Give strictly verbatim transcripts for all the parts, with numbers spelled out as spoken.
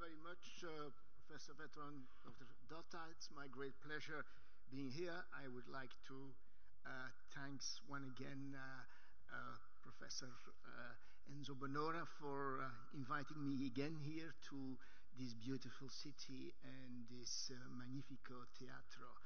very much, uh, Professor Veteran Doctor Dotta. It's my great pleasure being here. I would like to uh, thanks once again uh, uh, Professor uh, Enzo Bonora for uh, inviting me again here to this beautiful city and this uh, Magnifico Teatro.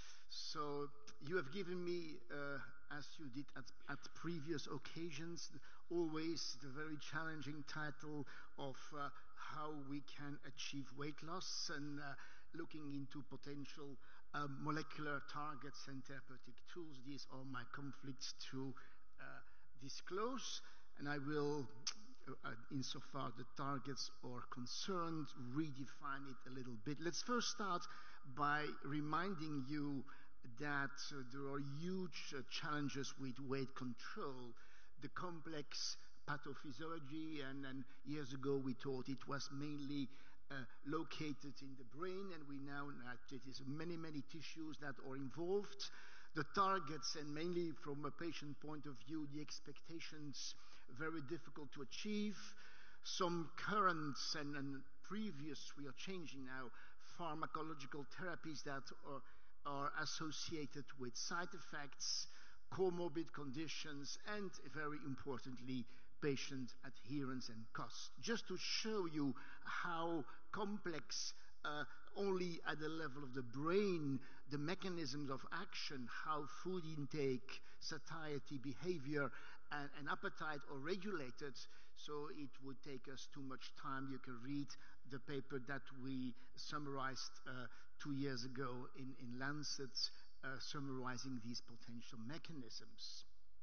So you have given me, uh, as you did at, at previous occasions, always the very challenging title of uh, how we can achieve weight loss and uh, looking into potential uh, molecular targets and therapeutic tools. These are my conflicts to uh, disclose, and I will, uh, insofar the targets are concerned, redefine it a little bit. Let's first start by reminding you that uh, there are huge uh, challenges with weight control. The complex pathophysiology, and, and years ago we thought it was mainly uh, located in the brain, and we now know that it is many, many tissues that are involved. The targets, and mainly from a patient point of view, the expectations, very difficult to achieve. Some current and, and previous, we are changing now, pharmacological therapies that are, are associated with side effects, comorbid conditions, and very importantly, patient adherence and cost. Just to show you how complex, uh, only at the level of the brain, the mechanisms of action, how food intake, satiety, behavior, and, and appetite are regulated. So it would take us too much time. You can read the paper that we summarized uh, two years ago in, in Lancet, uh, summarizing these potential mechanisms.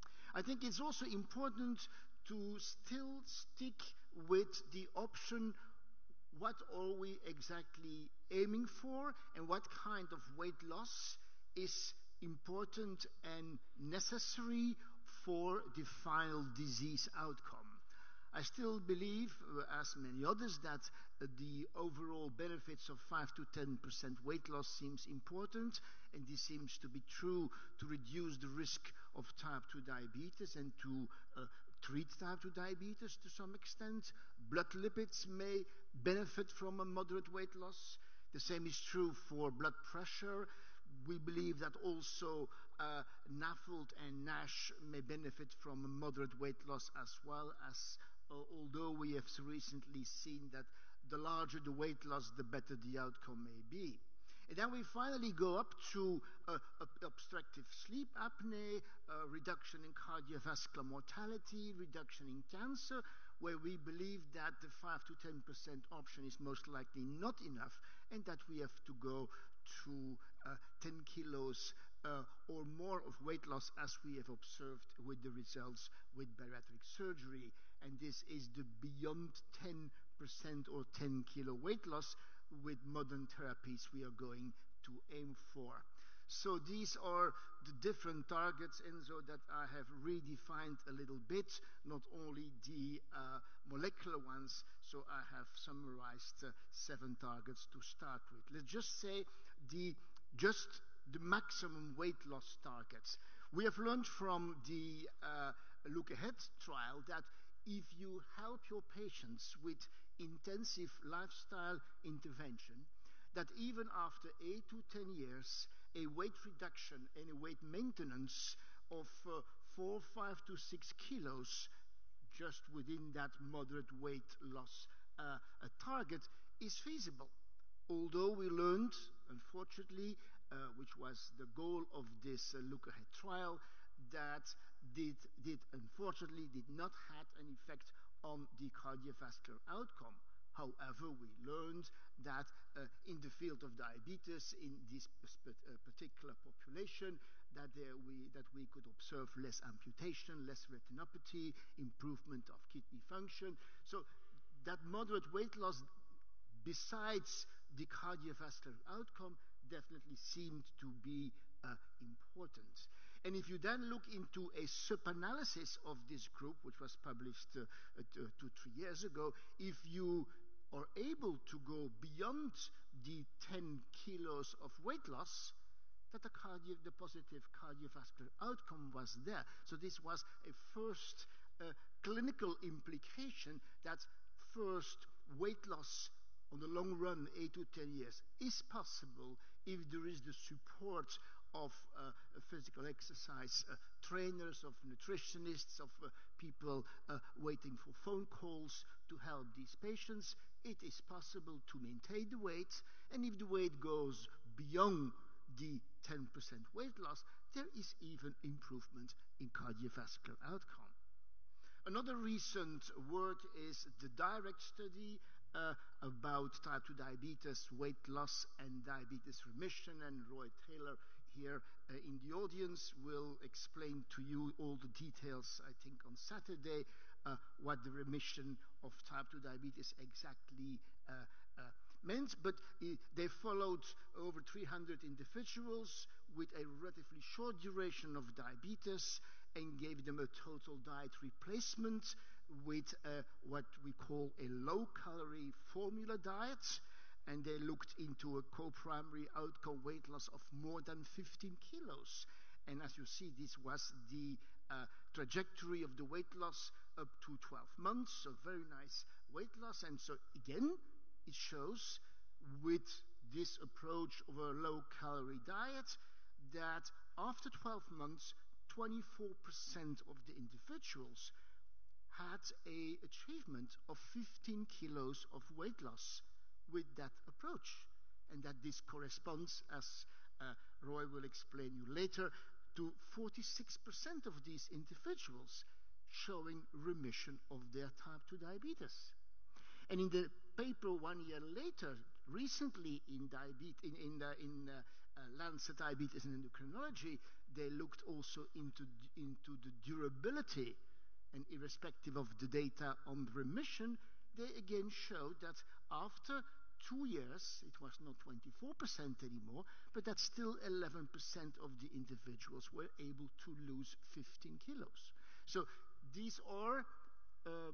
I think it's also important to still stick with the option, what are we exactly aiming for and what kind of weight loss is important and necessary for the final disease outcome. I still believe, as many others, that the overall benefits of five to ten percent weight loss seems important, and this seems to be true to reduce the risk of type two diabetes and to uh, treat type two diabetes to some extent. Blood lipids may benefit from a moderate weight loss. The same is true for blood pressure. We believe that also uh, NAFLD and NASH may benefit from a moderate weight loss as well, as uh, although we have recently seen that the larger the weight loss, the better the outcome may be. And then we finally go up to uh, obstructive sleep apnea, uh, reduction in cardiovascular mortality, reduction in cancer, where we believe that the five to ten percent option is most likely not enough, and that we have to go to uh, ten kilos uh, or more of weight loss, as we have observed with the results with bariatric surgery. And this is the beyond ten percent or ten kilo weight loss with modern therapies we are going to aim for. So these are the different targets, Enzo, that I have redefined a little bit, not only the uh, molecular ones, so I have summarized uh, seven targets to start with. Let's just say the just the maximum weight loss targets. We have learned from the uh, Look Ahead trial that if you help your patients with intensive lifestyle intervention, that even after eight to ten years, a weight reduction and a weight maintenance of uh, four, five to six kilos, just within that moderate weight loss uh, a target, is feasible. Although we learned, unfortunately, uh, which was the goal of this uh, Look Ahead trial, that did, did unfortunately did not have an effect on the cardiovascular outcome. However, we learned that uh, in the field of diabetes, in this uh, particular population, that, there we, that we could observe less amputation, less retinopathy, improvement of kidney function. So that moderate weight loss, besides the cardiovascular outcome, definitely seemed to be uh, important. And if you then look into a sub-analysis of this group, which was published uh, uh, two, three years ago, if you are able to go beyond the ten kilos of weight loss, that the, cardio, the positive cardiovascular outcome was there. So this was a first uh, clinical implication that first weight loss on the long run, eight to ten years, is possible if there is the support of uh, physical exercise uh, trainers, of nutritionists, of uh, people uh, waiting for phone calls to help these patients. It is possible to maintain the weight, and if the weight goes beyond the ten percent weight loss, there is even improvement in cardiovascular outcome. Another recent work is the direct study uh, about type two diabetes, weight loss, and diabetes remission. And Roy Taylor here uh, in the audience will explain to you all the details, I think, on Saturday, uh, what the remission of type two diabetes exactly uh, uh, meant. But uh, they followed over three hundred individuals with a relatively short duration of diabetes and gave them a total diet replacement with uh, what we call a low-calorie formula diet. And they looked into a co-primary outcome weight loss of more than fifteen kilos. And as you see, this was the uh, trajectory of the weight loss up to twelve months, a very nice weight loss. And so again, it shows with this approach of a low-calorie diet that after twelve months, twenty-four percent of the individuals had a achievement of fifteen kilos of weight loss with that approach. And that this corresponds, as uh, Roy will explain you later, to forty-six percent of these individuals showing remission of their type two diabetes. And in the paper one year later, recently in, diabetes, in, in, uh, in uh, uh, Lancet Diabetes and Endocrinology, they looked also into, into the durability, and irrespective of the data on remission, they again showed that after two years, it was not twenty-four percent anymore, but that still eleven percent of the individuals were able to lose fifteen kilos. So these are uh,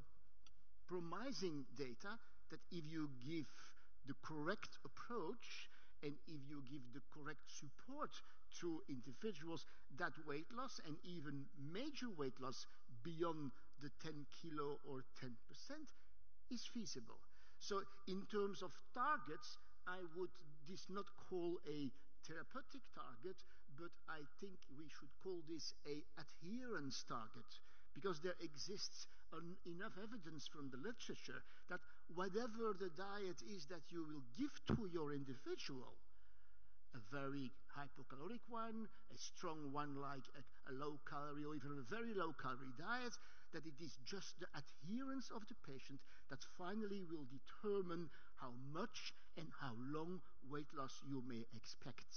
promising data that if you give the correct approach and if you give the correct support to individuals, that weight loss and even major weight loss beyond the ten kilo or ten percent is feasible. So in terms of targets, I would this not call a therapeutic target, but I think we should call this a adherence target, because there exists an, enough evidence from the literature that whatever the diet is that you will give to your individual, a very hypocaloric one, a strong one like a, a low-calorie or even a very low-calorie diet, that it is just the adherence of the patient that finally will determine how much and how long weight loss you may expect.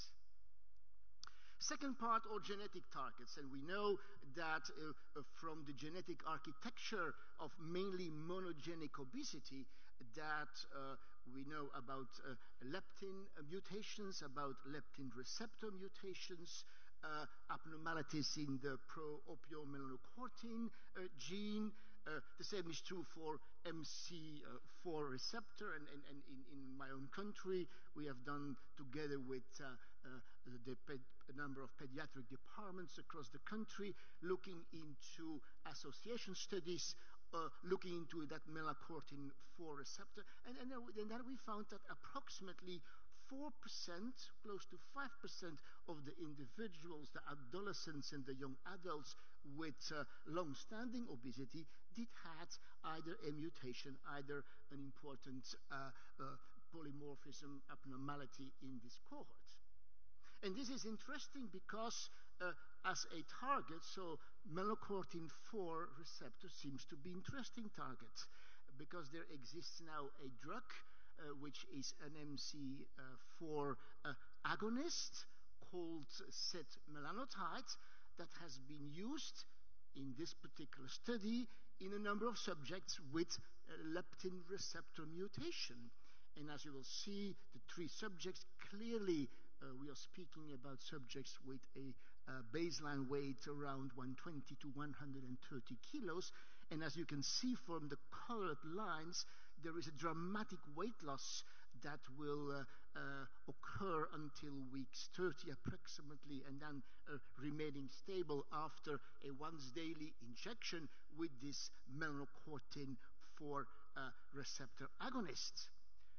Second part are genetic targets, and we know that uh, uh, from the genetic architecture of mainly monogenic obesity that uh, we know about uh, leptin uh, mutations, about leptin receptor mutations, uh, abnormalities in the pro-opiomelanocortin uh, gene. Uh, the same is true for M C four receptor, and, and, and in, in my own country, we have done together with uh, uh, the ped a number of pediatric departments across the country, looking into association studies, uh, looking into that melanocortin four receptor, and, and, and then we found that approximately four percent, close to five percent of the individuals, the adolescents and the young adults with uh, long-standing obesity did had either a mutation, either an important uh, uh, polymorphism abnormality in this cohort. And this is interesting because uh, as a target, so melanocortin four receptor seems to be an interesting target, because there exists now a drug uh, which is an M C four uh, agonist called setmelanotide that has been used in this particular study in a number of subjects with uh, leptin receptor mutation. And as you will see, the three subjects clearly Uh, we are speaking about subjects with a uh, baseline weight around one twenty to one thirty kilos. And as you can see from the colored lines, there is a dramatic weight loss that will uh, uh, occur until weeks thirty approximately, and then uh, remaining stable after a once daily injection with this melanocortin four uh, receptor agonist.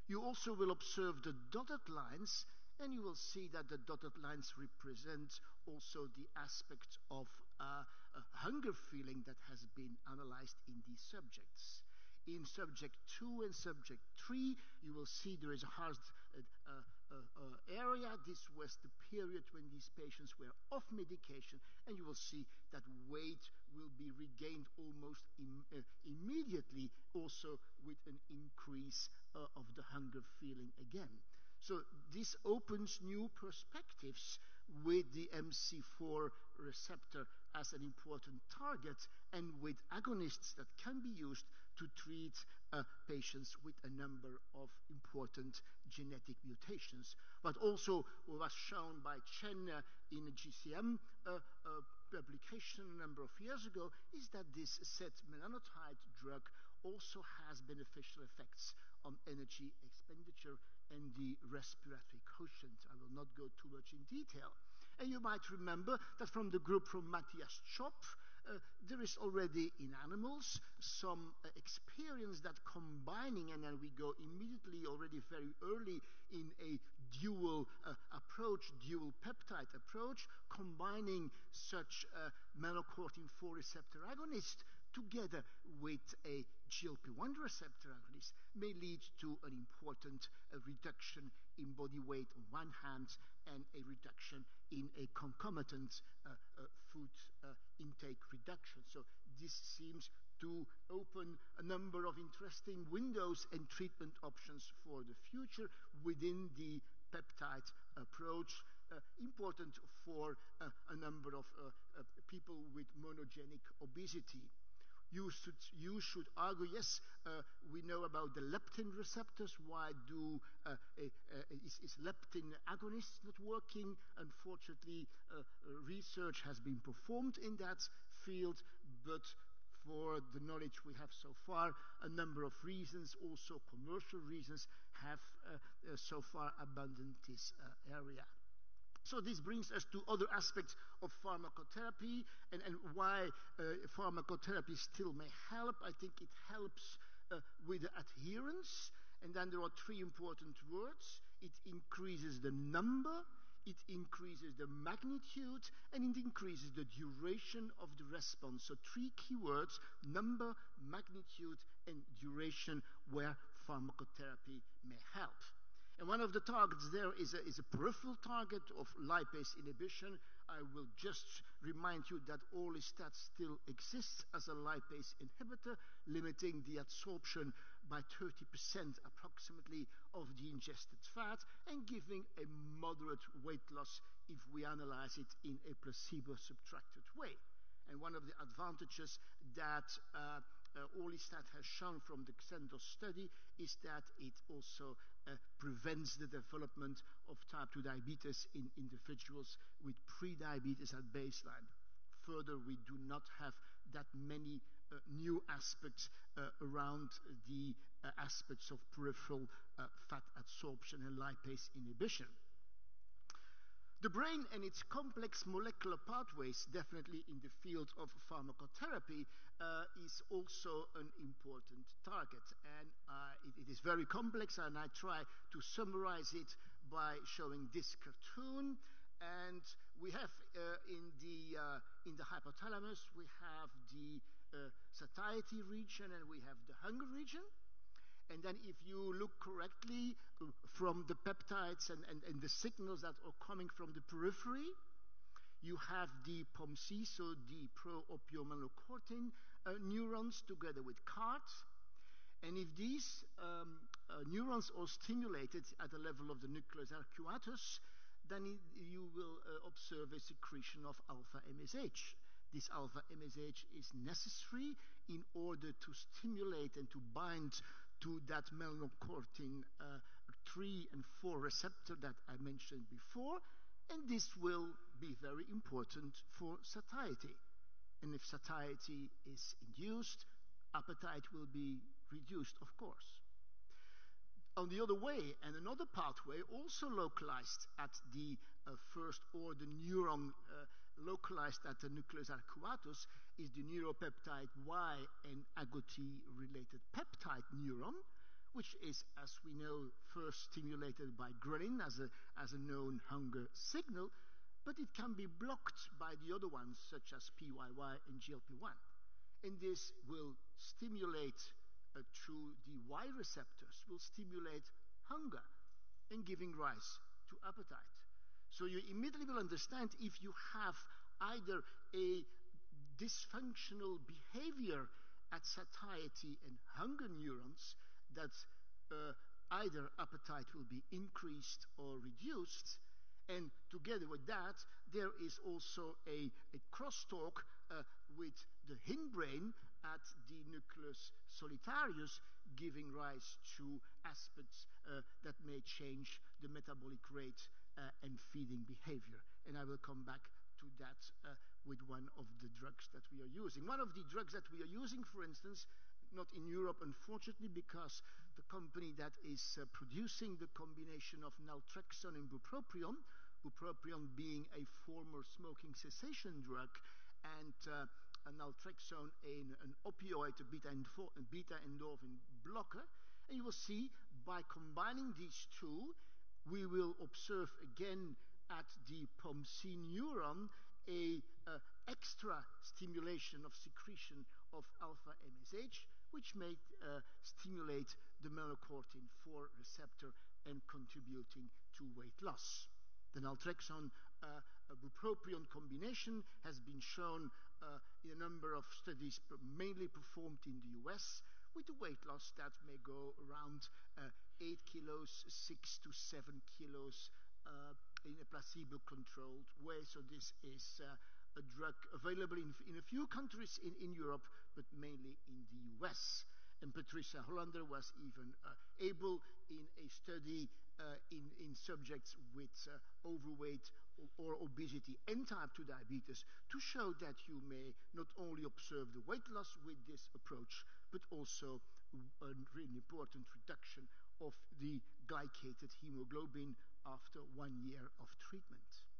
You also will observe the dotted lines, and you will see that the dotted lines represent also the aspect of uh, a hunger feeling that has been analyzed in these subjects. In subject two and subject three, you will see there is a hard uh, uh, uh, area. This was the period when these patients were off medication, and you will see that weight will be regained almost im uh, immediately, also with an increase uh, of the hunger feeling again. So this opens new perspectives with the M C four receptor as an important target, and with agonists that can be used to treat uh, patients with a number of important genetic mutations. But also was shown by Chen uh, in a G C M uh, uh, publication a number of years ago is that this setmelanotide drug also has beneficial effects on energy expenditure and the respiratory quotient. I will not go too much in detail. And you might remember that from the group from Matthias Chop, uh, there is already in animals some uh, experience that combining, and then we go immediately already very early in a dual uh, approach, dual peptide approach, combining such uh, melanocortin four receptor agonist together with a G L P one receptor agonist may lead to an important uh, reduction in body weight on one hand and a reduction in a concomitant uh, uh, food uh, intake reduction. So this seems to open a number of interesting windows and treatment options for the future within the peptide approach, uh, important for uh, a number of uh, uh, people with monogenic obesity. You should, you should argue, yes, uh, we know about the leptin receptors. Why do uh, uh, is, is leptin agonists not working? Unfortunately, uh, research has been performed in that field, but for the knowledge we have so far, a number of reasons, also commercial reasons, have uh, uh, so far abandoned this uh, area. So this brings us to other aspects of pharmacotherapy and, and why uh, pharmacotherapy still may help. I think it helps uh, with adherence. And then there are three important words. It increases the number, it increases the magnitude, and it increases the duration of the response. So three key words: number, magnitude, and duration, where pharmacotherapy may help. And one of the targets there is a, is a peripheral target of lipase inhibition. I will just remind you that orlistat still exists as a lipase inhibitor, limiting the absorption by thirty percent approximately of the ingested fat and giving a moderate weight loss if we analyze it in a placebo-subtracted way. And one of the advantages that uh, uh, orlistat has shown from the Xendos study is that it also uh, prevents the development of type two diabetes in individuals with pre-diabetes at baseline. Further, we do not have that many uh, new aspects uh, around the uh, aspects of peripheral uh, fat absorption and lipase inhibition. The brain and its complex molecular pathways, definitely in the field of pharmacotherapy, uh, is also an important target. And uh, it, it is very complex, and I try to summarize it by showing this cartoon. And we have uh, in, the, uh, in the hypothalamus, we have the uh, satiety region and we have the hunger region. And then if you look correctly uh, from the peptides and, and, and the signals that are coming from the periphery, you have the P O M C, so the pro-opiomelanocortin uh, neurons together with C A R T. And if these um, uh, neurons are stimulated at the level of the nucleus arcuatus, then it, you will uh, observe a secretion of alpha M S H. This alpha M S H is necessary in order to stimulate and to bind to that melanocortin uh, three and four receptor that I mentioned before, and this will be very important for satiety. And if satiety is induced, appetite will be reduced, of course. On the other way, and another pathway also localized at the uh, first order neuron uh, localized at the nucleus arcuatus is the neuropeptide Y and agouti related peptide neuron, which is, as we know, first stimulated by ghrelin as a, as a known hunger signal, but it can be blocked by the other ones, such as P Y Y and G L P one. And this will stimulate uh, through the Y receptors, will stimulate hunger and giving rise to appetite. So you immediately will understand if you have either a dysfunctional behavior at satiety and hunger neurons, that uh, either appetite will be increased or reduced. And together with that, there is also a, a crosstalk uh, with the hindbrain at the nucleus solitarius, giving rise to aspects uh, that may change the metabolic rate uh, and feeding behavior. And I will come back to that uh, with one of the drugs that we are using. One of the drugs that we are using, for instance, not in Europe, unfortunately, because the company that is uh, producing the combination of naltrexone and bupropion, bupropion being a former smoking cessation drug, and uh, naltrexone, an, an opioid, a beta, beta endorphin blocker. And you will see, by combining these two, we will observe again at the POMC neuron a uh, extra stimulation of secretion of alpha M S H, which may uh, stimulate the melanocortin four receptor and contributing to weight loss. The naltrexone uh, bupropion combination has been shown uh, in a number of studies, mainly performed in the U S, with a weight loss that may go around uh, eight kilos, six to seven kilos uh, in a placebo-controlled way. So this is uh, a drug available in, in a few countries in, in Europe, but mainly in the U S. And Patricia Hollander was even uh, able, in a study uh, in, in subjects with uh, overweight or, or obesity and type two diabetes, to show that you may not only observe the weight loss with this approach, but also a really important reduction of the glycated hemoglobin after one year of treatment.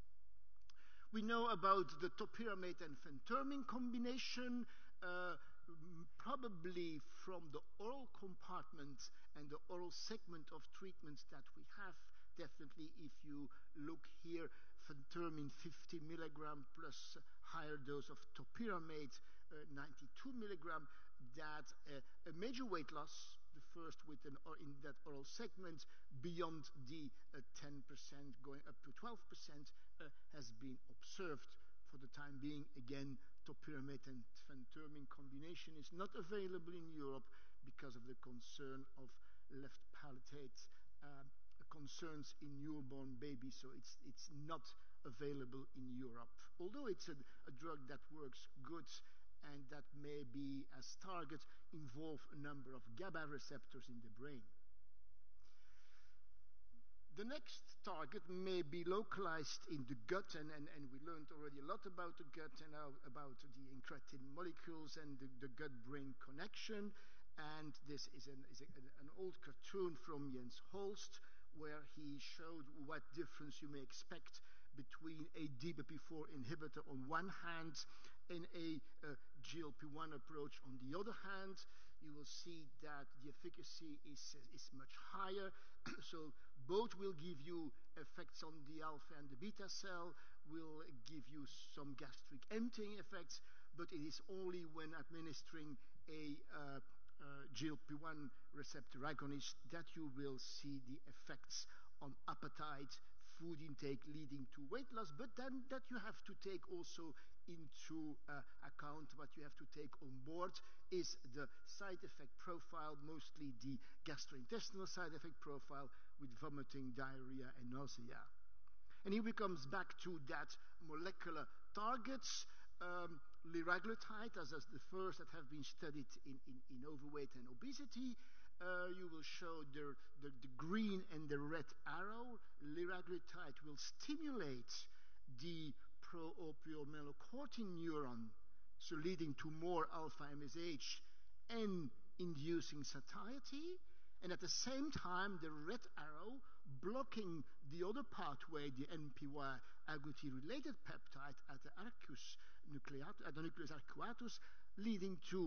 We know about the topiramate and phentermine combination, uh, probably from the oral compartment and the oral segment of treatments that we have. Definitely, if you look here, phentermine fifty milligram plus higher dose of topiramate uh, ninety-two milligram, that uh, a major weight loss, the first with an, or in that oral segment, beyond the uh, ten percent going up to twelve percent uh, has been observed. For the time being, again, topiramate and phentermine combination is not available in Europe because of the concern of left palatate uh, concerns in newborn babies, so it's, it's not available in Europe. Although it's a, a drug that works good and that may be, as target, involve a number of GABA receptors in the brain. The next target may be localized in the gut, and, and, and we learned already a lot about the gut and how, about the incretin molecules and the, the gut-brain connection. And this is, an, is a, an old cartoon from Jens Holst, where he showed what difference you may expect between a D P P four inhibitor on one hand and a uh, G L P one approach on the other hand. You will see that the efficacy is, is much higher. So both will give you effects on the alpha and the beta cell, will give you some gastric emptying effects, but it is only when administering a uh, uh, G L P one receptor agonist that you will see the effects on appetite, food intake, leading to weight loss. But then that you have to take also into uh, account, what you have to take on board is the side effect profile, mostly the gastrointestinal side effect profile with vomiting, diarrhea, and nausea. And here we come back to that molecular targets. Um, liraglutide, as, as the first that have been studied in, in, in overweight and obesity. Uh, you will show the, the, the green and the red arrow. Liraglutide will stimulate the pro-opiomelanocortin neuron, so leading to more alpha M S H and inducing satiety. And at the same time, the red arrow blocking the other pathway, the N P Y agouti-related peptide at the arcuus nucleatus, at the nucleus arcuatus, leading to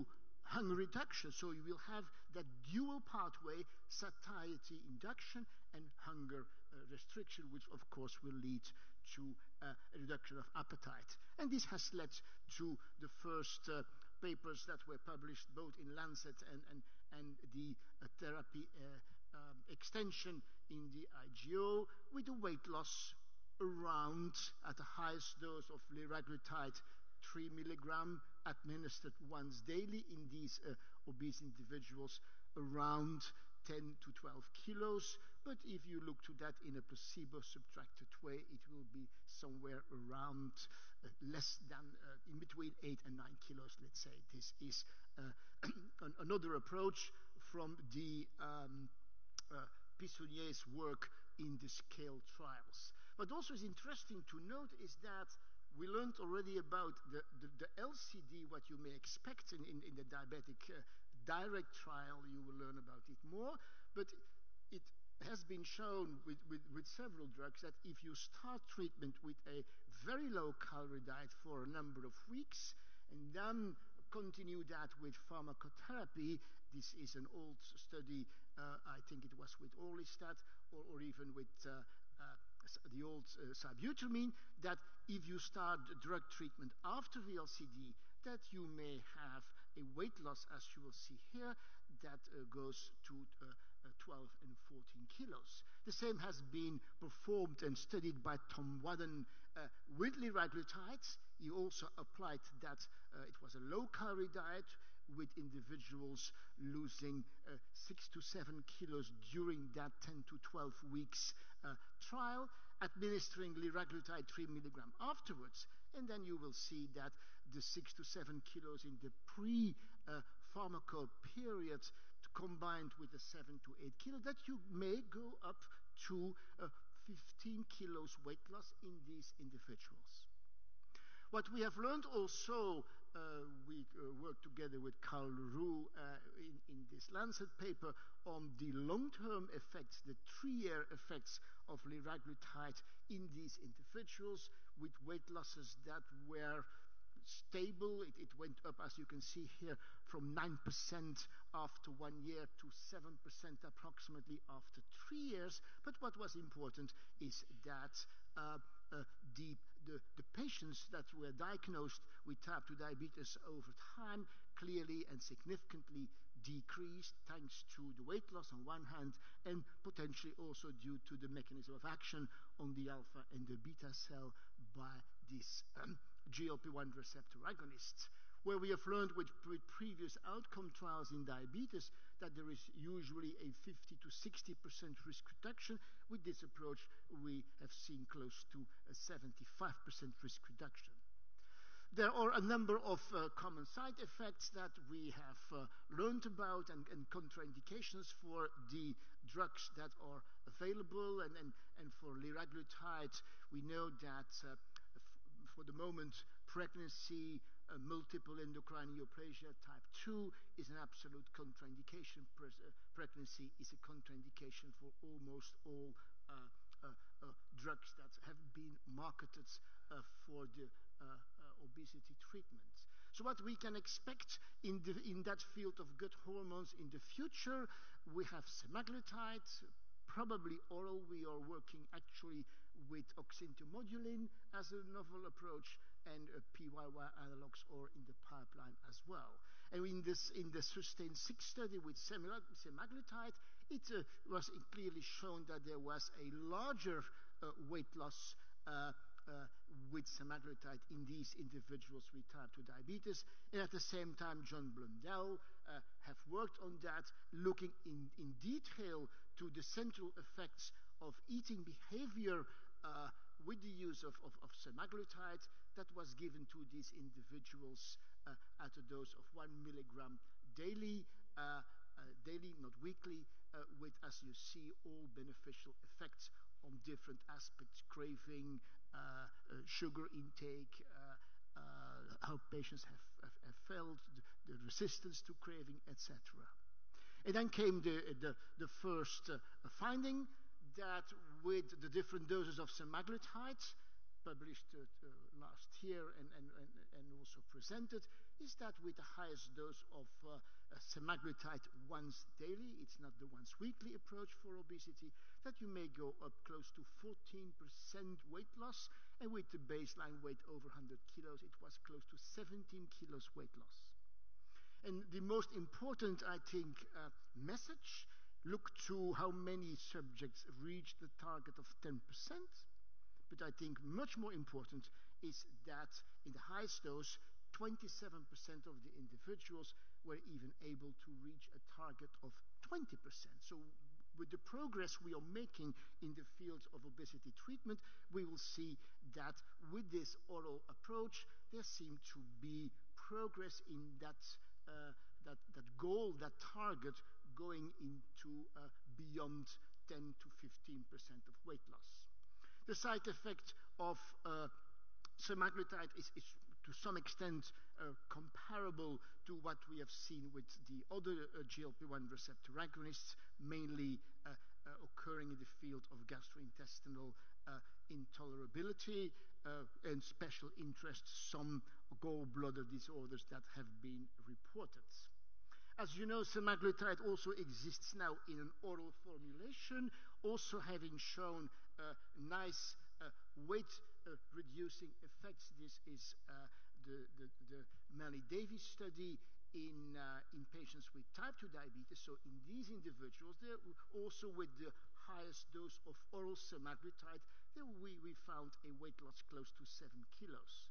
hunger reduction. So you will have that dual pathway, satiety induction and hunger uh, restriction, which of course will lead to uh, a reduction of appetite. And this has led to the first uh, papers that were published both in Lancet and, and, and the uh, therapy uh, um, extension in the I G O, with a weight loss around, at the highest dose of liraglutide, three milligram administered once daily in these uh, obese individuals, around ten to twelve kilos. But if you look to that in a placebo-subtracted way, it will be somewhere around uh, less than, uh, in between eight and nine kilos, let's say. This is uh, an, another approach from the um, uh, Pissonier's work in the scale trials. But also is interesting to note is that we learned already about the, the, the L C D, what you may expect in, in, in the diabetic uh, direct trial. You will learn about it more. But it has been shown with, with, with several drugs that if you start treatment with a very low-calorie diet for a number of weeks and then continue that with pharmacotherapy, this is an old study, uh, I think it was with orlistat or, or even with uh, uh, the old uh, sibutramine, that if you start drug treatment after V L C D, that you may have a weight loss, as you will see here, that uh, goes to uh, uh, twelve and fourteen kilos. The same has been performed and studied by Tom Wadden uh, with liraglutide. He also applied that uh, it was a low-calorie diet with individuals losing uh, six to seven kilos during that ten to twelve weeks uh, trial, administering liraglutide three milligram afterwards. And then you will see that the six to seven kilos in the pre-pharmaco uh, period combined with the seven to eight kilo, that you may go up to uh, fifteen kilos weight loss in these individuals. What we have learned also, uh, we uh, worked together with Carl Leroux uh, in, in this Lancet paper on the long-term effects, the three-year effects of liraglutide in these individuals with weight losses that were stable. It, it went up, as you can see here, from nine percent after one year to seven percent approximately after three years. But what was important is that uh, uh, the, the, the patients that were diagnosed with type two diabetes over time clearly and significantly decreased thanks to the weight loss on one hand and potentially also due to the mechanism of action on the alpha and the beta cell by this um, G L P one receptor agonists, where we have learned with, with previous outcome trials in diabetes that there is usually a fifty to sixty percent risk reduction. With this approach, we have seen close to a seventy-five percent risk reduction. There are a number of uh, common side effects that we have uh, learned about and, and contraindications for the drugs that are available. And, and, and for liraglutide, we know that uh, for the moment, pregnancy, uh, multiple endocrine neoplasia type two is an absolute contraindication. Pre uh, pregnancy is a contraindication for almost all uh, uh, uh, drugs that have been marketed uh, for the uh, uh, obesity treatment. So what we can expect in, the, in that field of gut hormones in the future, we have semaglutide, probably oral. We are working actually with oxyntomodulin as a novel approach, and uh, P Y Y analogs are in the pipeline as well. And in this, in the SUSTAIN six study with semaglutide, it uh, was clearly shown that there was a larger uh, weight loss uh, uh, with semaglutide in these individuals with type two diabetes. And at the same time, John Blundell uh, have worked on that, looking in, in detail to the central effects of eating behavior uh, with the use of, of, of semaglutide that was given to these individuals uh, at a dose of one milligram daily, uh, uh, daily, not weekly, uh, with, as you see, all beneficial effects on different aspects, craving, uh, uh, sugar intake, uh, uh, how patients have, have, have felt, the, the resistance to craving, et cetera. And then came the, the, the first uh, finding that with the different doses of semaglutide, published uh, uh, last year and, and, and, and also presented, is that with the highest dose of uh, uh, semaglutide once daily, it's not the once weekly approach for obesity, that you may go up close to fourteen percent weight loss, and with the baseline weight over one hundred kilos, it was close to seventeen kilos weight loss. And the most important, I think, uh, message, look to how many subjects reached the target of ten percent. But I think much more important is that in the highest dose, twenty-seven percent of the individuals were even able to reach a target of twenty percent. So with the progress we are making in the field of obesity treatment, we will see that with this oral approach, there seemed to be progress in that Uh, that, that goal, that target, going into uh, beyond ten to fifteen percent of weight loss. The side effect of uh, semaglutide is, is to some extent uh, comparable to what we have seen with the other uh, G L P one receptor agonists, mainly uh, uh, occurring in the field of gastrointestinal uh, intolerability uh, and special interest, some gallbladder disorders that have been reported. As you know, semaglutide also exists now in an oral formulation, also having shown uh, nice uh, weight-reducing uh, effects. This is uh, the, the, the Mellitus study in, uh, in patients with type two diabetes. So in these individuals, also with the highest dose of oral semaglutide, there we, we found a weight loss close to seven kilos.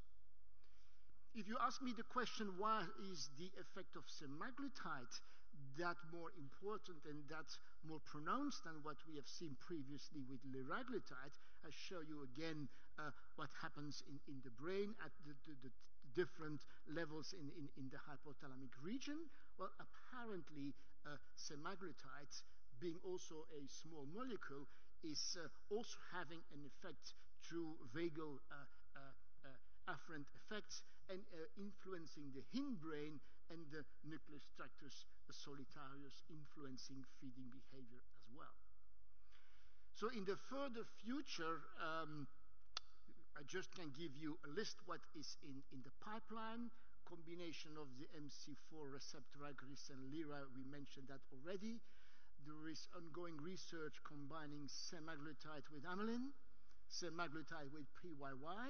If you ask me the question, why is the effect of semaglutide that more important and that more pronounced than what we have seen previously with liraglutide, I show you again uh, what happens in, in the brain at the, the, the different levels in, in, in the hypothalamic region. Well, apparently uh, semaglutide, being also a small molecule, is uh, also having an effect through vagal uh, uh, uh, afferent effects and uh, influencing the hindbrain and the nucleus tractus solitarius, influencing feeding behavior as well. So in the further future, um, I just can give you a list what is in, in the pipeline. Combination of the M C four receptor agonist and lira, we mentioned that already. There is ongoing research combining semaglutide with amylin, semaglutide with P Y Y,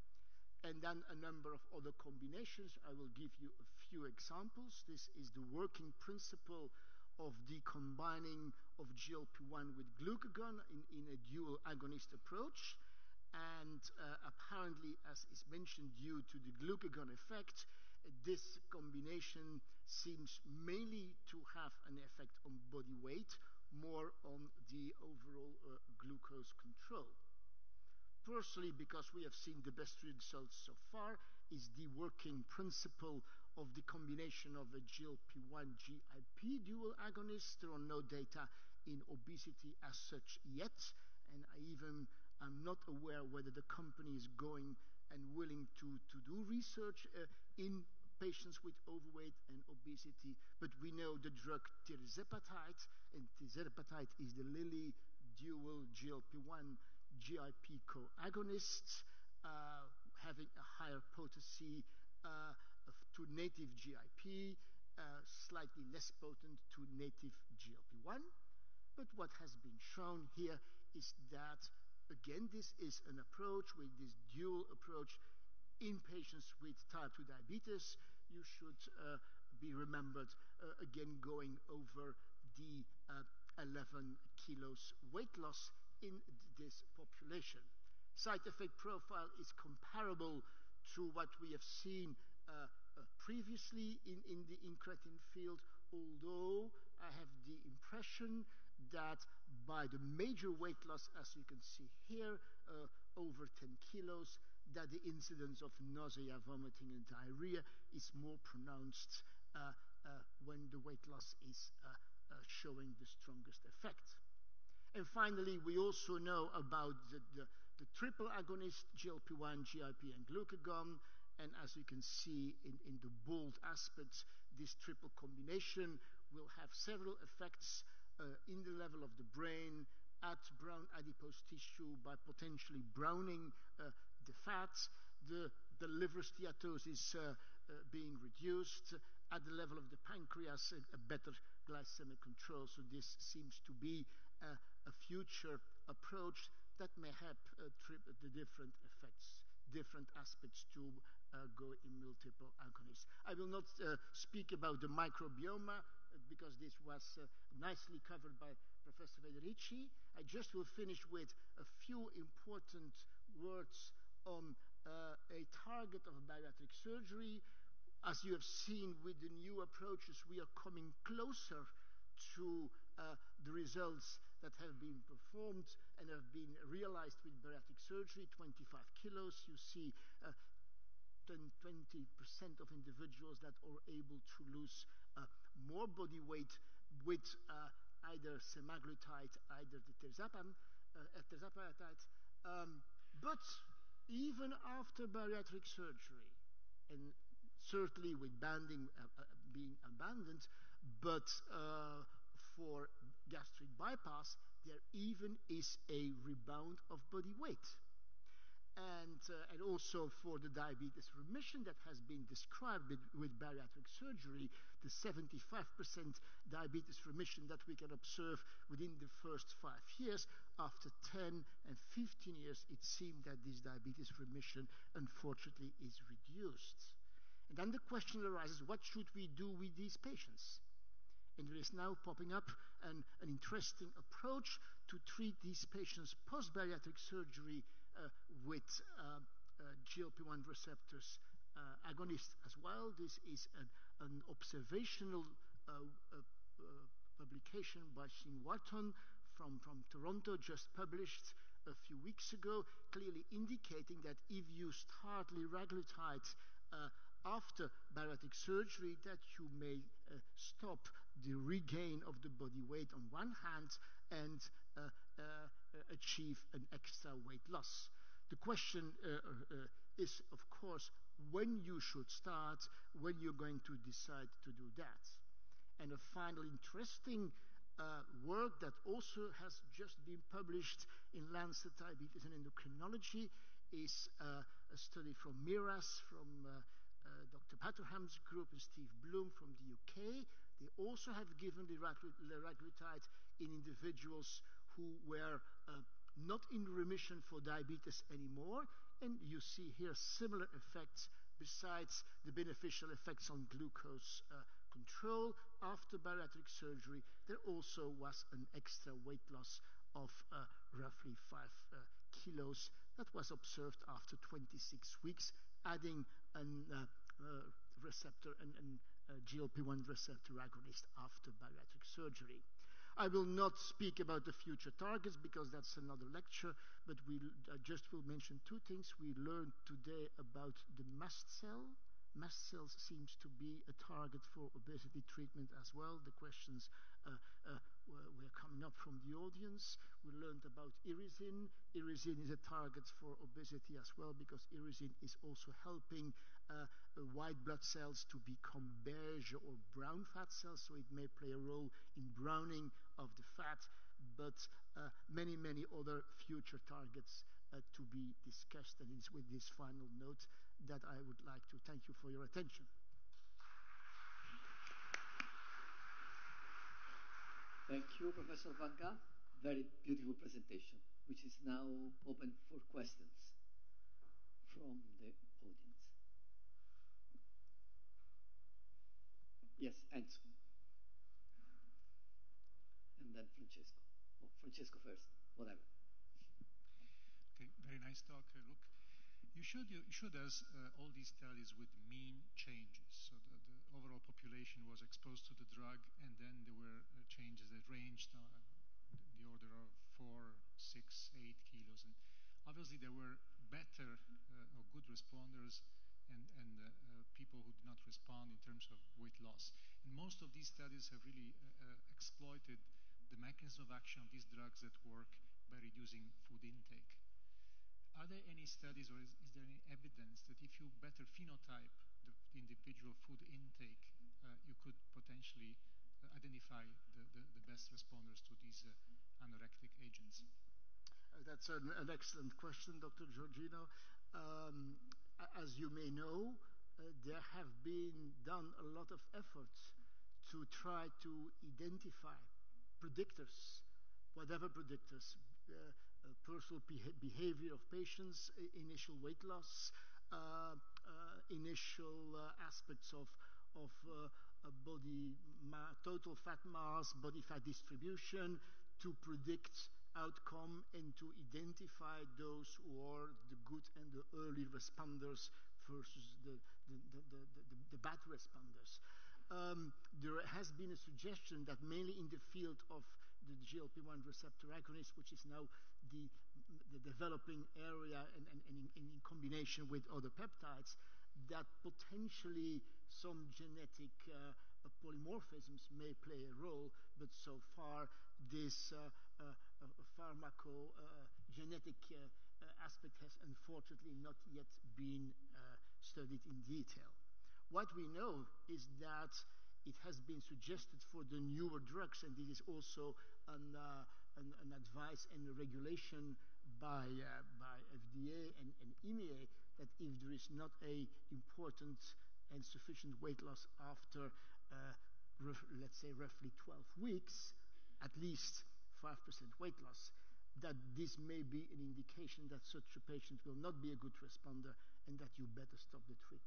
and then a number of other combinations. I will give you a few examples. This is the working principle of the combining of G L P one with glucagon in, in a dual agonist approach. And uh, apparently, as is mentioned, due to the glucagon effect, this combination seems mainly to have an effect on body weight, more on the overall uh, glucose control. Personally, because we have seen the best results so far, is the working principle of the combination of a G L P one G I P dual agonist. There are no data in obesity as such yet, and I even am not aware whether the company is going and willing to, to do research uh, in patients with overweight and obesity. But we know the drug tirzepatide, and tirzepatide is the Lilly dual G L P one G I P co-agonists, uh, having a higher potency uh, to native G I P, uh, slightly less potent to native G L P one. But what has been shown here is that, again, this is an approach with this dual approach in patients with type two diabetes. You should uh, be remembered, uh, again, going over the uh, eleven kilos weight loss in this population. Side effect profile is comparable to what we have seen uh, uh, previously in, in the incretin field, although I have the impression that by the major weight loss, as you can see here, uh, over ten kilos, that the incidence of nausea, vomiting, and diarrhea is more pronounced uh, uh, when the weight loss is uh, uh, showing the strongest effect. And finally, we also know about the, the, the triple agonist, G L P one, G I P, and glucagon. And as you can see in, in the bold aspects, this triple combination will have several effects uh, in the level of the brain, at brown adipose tissue by potentially browning uh, the fat, the, the liver steatosis uh, uh, being reduced, at the level of the pancreas, a, a better glycemic control. So this seems to be a, a future approach that may have uh, the different effects, different aspects to uh, go in multiple agonists. I will not uh, speak about the microbiome uh, because this was uh, nicely covered by Professor Federici. I just will finish with a few important words on uh, a target of bariatric surgery. As you have seen with the new approaches, we are coming closer to uh, the results that have been performed and have been realized with bariatric surgery, twenty-five kilos. You see uh, twenty percent of individuals that are able to lose uh, more body weight with uh, either semaglutide, either the tirzepatide. Uh, tirzepatide. Um, but even after bariatric surgery, and certainly with banding uh, uh, being abandoned, but uh, for gastric bypass, there even is a rebound of body weight. And, uh, and also for the diabetes remission that has been described with, with bariatric surgery, the seventy-five percent diabetes remission that we can observe within the first five years, after ten and fifteen years, it seemed that this diabetes remission, unfortunately, is reduced. And then the question arises, what should we do with these patients? And there is now popping up an, an interesting approach to treat these patients post-bariatric surgery uh, with uh, uh, G L P one receptors uh, agonists as well. This is an, an observational uh, uh, uh, publication by Shin Wharton from, from Toronto, just published a few weeks ago, clearly indicating that if you start liraglutide uh, after bariatric surgery, that you may uh, stop the regain of the body weight on one hand and uh, uh, achieve an extra weight loss. The question uh, uh, is, of course, when you should start, when you're going to decide to do that. And a final interesting uh, work that also has just been published in Lancet Diabetes and Endocrinology is uh, a study from Miras, from uh, Uh, Doctor Patterham's group and Steve Bloom from the U K. They also have given liraglutide in individuals who were uh, not in remission for diabetes anymore. And you see here similar effects besides the beneficial effects on glucose uh, control. After bariatric surgery, there also was an extra weight loss of uh, roughly five uh, kilos that was observed after twenty-six weeks, adding an uh, uh, receptor, an, an uh, G L P one receptor agonist after bariatric surgery. I will not speak about the future targets because that's another lecture, but we I just will mention two things. We learned today about the mast cell. Mast cells seems to be a target for obesity treatment as well. The questions uh, uh, were, were coming up from the audience. We learned about irisin. Irisin is a target for obesity as well because irisin is also helping uh, white blood cells to become beige or brown fat cells, so it may play a role in browning of the fat, but uh, many, many other future targets Uh, to be discussed, and it's with this final note that I would like to thank you for your attention. Thank you, Professor Van Gaal. Very beautiful presentation, which is now open for questions from the audience. Yes, Enzo. And then Francesco. Oh, Francesco first, whatever. Okay, very nice talk. Uh, look, you showed, you showed us uh, all these studies with mean changes. So the, the overall population was exposed to the drug, and then there were uh, changes that ranged uh, the order of four, six, eight kilos. And obviously there were better uh, or good responders and, and uh, uh, people who did not respond in terms of weight loss. And most of these studies have really uh, uh, exploited the mechanism of action of these drugs that work by reducing food intake. Are there any studies or is, is there any evidence that if you better phenotype the, the individual food intake, uh, you could potentially uh, identify the, the, the best responders to these uh, anorectic agents? Uh, that's an, an excellent question, Doctor Giorgino. Um, as you may know, uh, there have been done a lot of efforts to try to identify predictors, whatever predictors, uh, uh, personal beha- behavior of patients, initial weight loss, uh, uh, initial uh, aspects of, of uh, uh, body ma- total fat mass, body fat distribution, to predict outcome and to identify those who are the good and the early responders versus the, the, the, the, the, the bad responders. Um, there has been a suggestion that mainly in the field of the G L P one receptor agonist, which is now the, the developing area and, and, and in, in combination with other peptides, that potentially some genetic uh, uh, polymorphisms may play a role, but so far this uh, uh, uh, pharmacogenetic uh, uh, aspect has unfortunately not yet been uh, studied in detail. What we know is that it has been suggested for the newer drugs, and this is also an, uh, an, an advice and a regulation by, uh, by F D A and, and E M E A, that if there is not a important and sufficient weight loss after, uh, ref, let's say, roughly twelve weeks, at least five percent weight loss, that this may be an indication that such a patient will not be a good responder and that you better stop the treatment.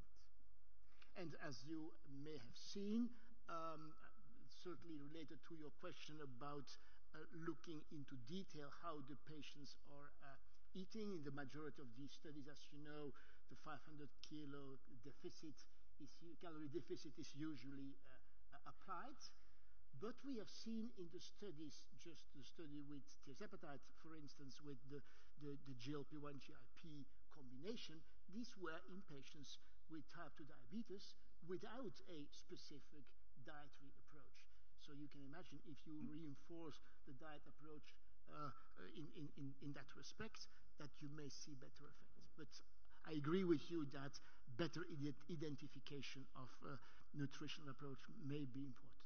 And as you may have seen, um, certainly related to your question about uh, looking into detail how the patients are uh, eating, in the majority of these studies, as you know, the five hundred kilo deficit is, calorie deficit is usually uh, applied. But we have seen in the studies, just the study with tirzepatide, for instance, with the, the, the G L P one G I P combination, these were in patients with type two diabetes without a specific dietary approach. So you can imagine if you reinforce the diet approach uh, in, in, in, in that respect, that you may see better effects. But I agree with you that better ident- identification of uh, nutritional approach may be important.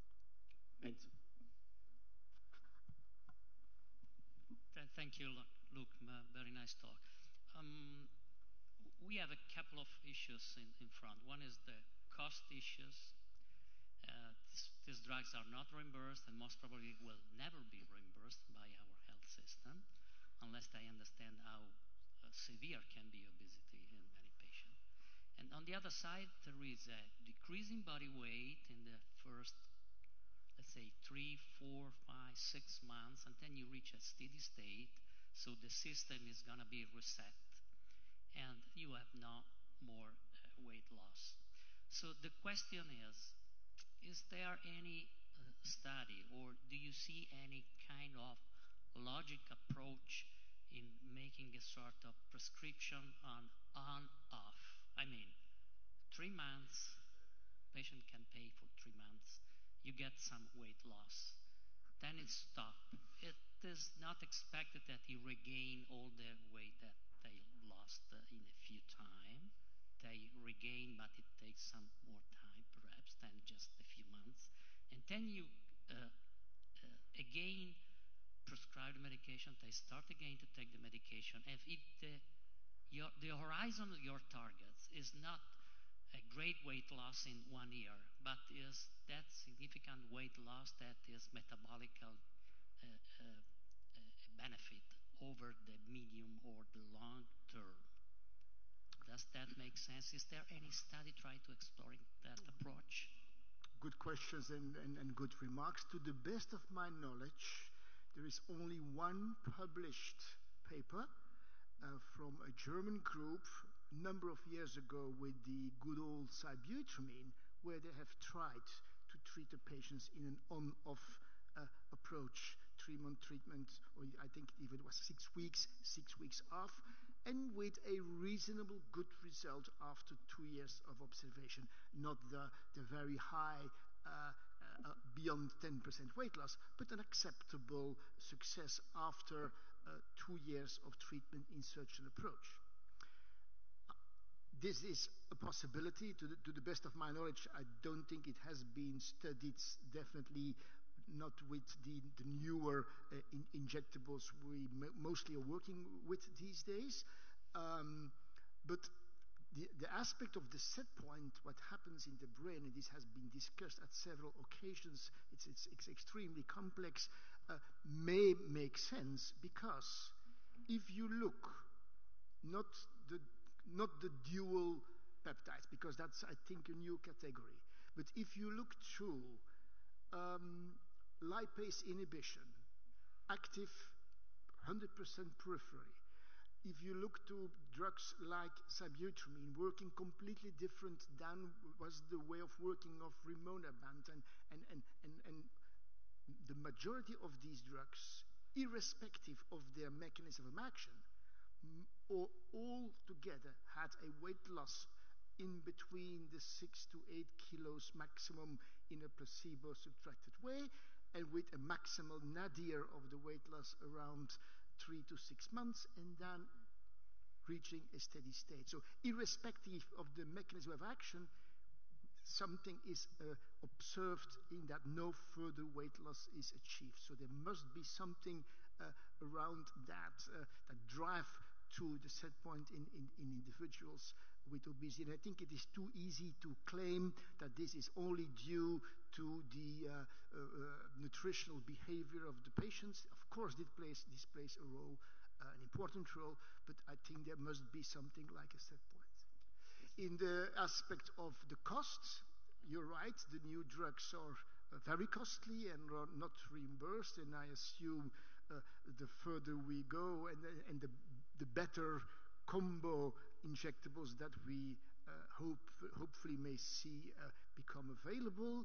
Thank you, Luke. Very nice talk. Um, we have a couple of issues in, in front. One is the cost issues. Uh, this, these drugs are not reimbursed and most probably will never be reimbursed by our health system unless they understand how uh, severe can be obesity in many patients. And on the other side, there is a decrease in body weight in the first, let's say, three, four, five, six months, and then you reach a steady state, so the system is going to be reset, and you have no more uh, weight loss. So the question is, is there any uh, study, or do you see any kind of logic approach in making a sort of prescription on on-off? I mean, three months, patient can pay for three months, you get some weight loss, then it stops. It is not expected that you regain all the weight that they lost uh, in a few time. They regain, but it takes some more time, perhaps, than just a few months. And then you uh, uh, again prescribe the medication. They start again to take the medication. And if the, your, the horizon of your targets is not a great weight loss in one year, but is that significant weight loss that is metabolic uh, uh, uh, benefit over the medium or the long term. Does that make sense? Is there any study trying to exploring that approach? Good questions and, and, and good remarks. To the best of my knowledge, there is only one published paper uh, from a German group a number of years ago with the good old sibutramine, where they have tried to treat the patients in an on-off uh, approach, three-month treatment, or I think even it was six weeks, six weeks off, and with a reasonable good result after two years of observation. Not the, the very high, uh, uh, beyond ten percent weight loss, but an acceptable success after uh, two years of treatment in such an approach. This is a possibility. To the, to the best of my knowledge, I don't think it has been studied, definitely not with the, the newer uh, in, injectables we m- mostly are working with these days. Um, But the, the aspect of the set point, what happens in the brain, and this has been discussed at several occasions, it's, it's, it's extremely complex, uh, may make sense because if you look, not the, not the dual peptides, because that's, I think, a new category, but if you look to um, lipase inhibition, active one hundred percent periphery, if you look to drugs like sibutramine, working completely different than was the way of working of rimonabant, and, and, and, and, and the majority of these drugs, irrespective of their mechanism of action, or all together had a weight loss in between the six to eight kilos maximum in a placebo-subtracted way, and with a maximal nadir of the weight loss around three to six months, and then reaching a steady state. So irrespective of the mechanism of action, something is uh, observed in that no further weight loss is achieved. So there must be something uh, around that uh, that drive to the set point in, in, in individuals with obesity. And I think it is too easy to claim that this is only due to the uh, uh, uh, nutritional behavior of the patients. Of course, this plays, this plays a role, uh, an important role, but I think there must be something like a set point. In the aspect of the costs, you're right, the new drugs are uh, very costly and are not reimbursed, and I assume uh, the further we go and, and the, the better combo injectables that we uh, hope, hopefully may see uh, become available,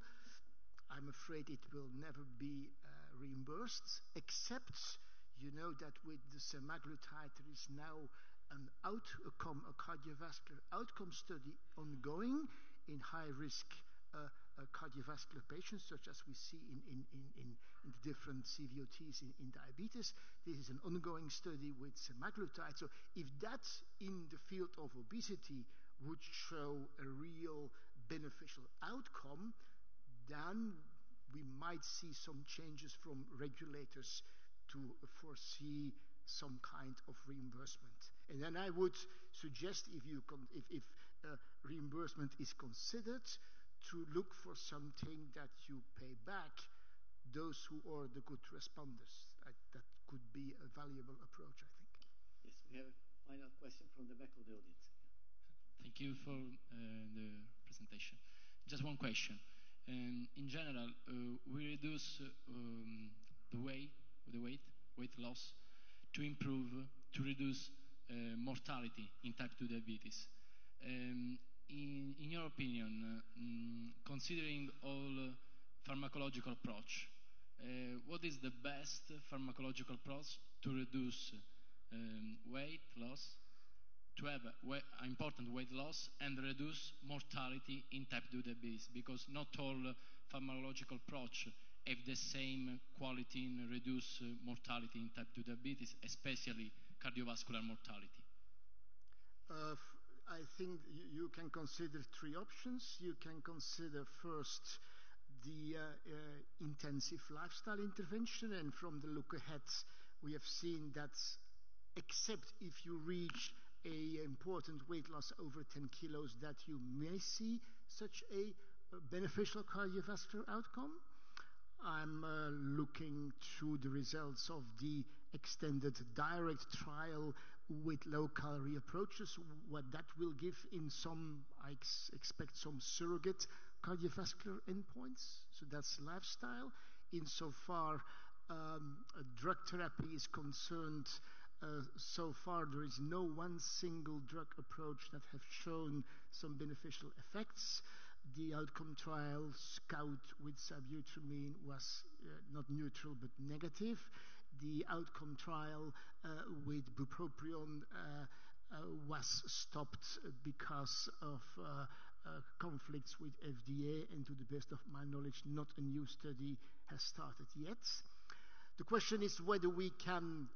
I'm afraid it will never be uh, reimbursed, except, you know, that with the semaglutide there is now an outcome, a cardiovascular outcome study ongoing in high-risk uh, uh, cardiovascular patients, such as we see in, in, in, in, in the different C V O Ts in, in diabetes. This is an ongoing study with semaglutide. So if that in the field of obesity would show a real beneficial outcome, then we might see some changes from regulators to foresee some kind of reimbursement. And then I would suggest, if, you con if, if uh, reimbursement is considered, to look for something that you pay back those who are the good responders. I, that could be a valuable approach, I think. Yes, we have a final question from the back of the audience. Yeah. Thank you for uh, the presentation. Just one question. Um, in general, uh, we reduce uh, um, the weight, the weight, weight loss, to improve, to reduce uh, mortality in type two diabetes. Um, in, in your opinion, uh, um, considering all uh, pharmacological approach, uh, what is the best pharmacological approach to reduce um, weight loss, to have weight, important weight loss and reduce mortality in type two diabetes? Because not all uh, pharmacological approach have the same quality in reduce uh, mortality in type two diabetes, especially cardiovascular mortality. Uh, I think you can consider three options. You can consider first the uh, uh, intensive lifestyle intervention, and from the look ahead we have seen that except if you reach a important weight loss over ten kilos, that you may see such a, a beneficial cardiovascular outcome. I'm uh, looking through the results of the extended direct trial with low-calorie approaches, what that will give in some, I ex expect some surrogate cardiovascular endpoints. So that's lifestyle. Insofar um, drug therapy is concerned, uh, so far there is no one single drug approach that have shown some beneficial effects. The outcome trial, SCOUT with sibutramine, was uh, not neutral but negative. The outcome trial uh, with bupropion uh, uh, was stopped because of uh, uh, conflicts with F D A, and to the best of my knowledge, not a new study has started yet. The question is whether we can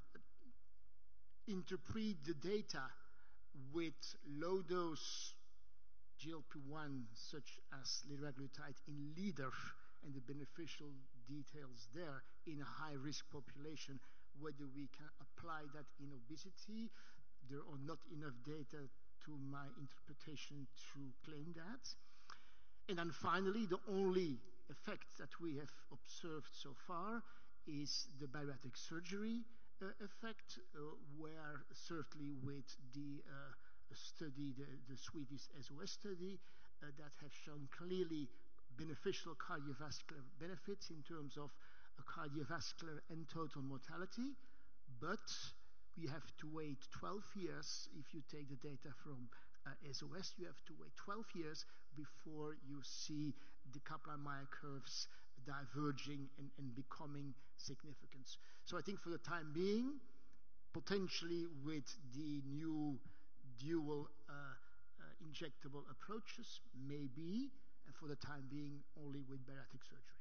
interpret the data with low-dose G L P one, such as liraglutide in LEADER, and the beneficial details there in a high-risk population, whether we can apply that in obesity. there are not enough data to my interpretation to claim that. And then finally, the only effect that we have observed so far is the bariatric surgery uh, effect, uh, where certainly with the uh, study, the, the Swedish S O S study, uh, that have shown clearly beneficial cardiovascular benefits in terms of uh, cardiovascular and total mortality. But we have to wait twelve years. If you take the data from uh, S O S, you have to wait twelve years before you see the Kaplan-Meier curves diverging and, and becoming significant. So I think for the time being, potentially with the new dual uh, uh, injectable approaches, maybe, and for the time being, only with bariatric surgery.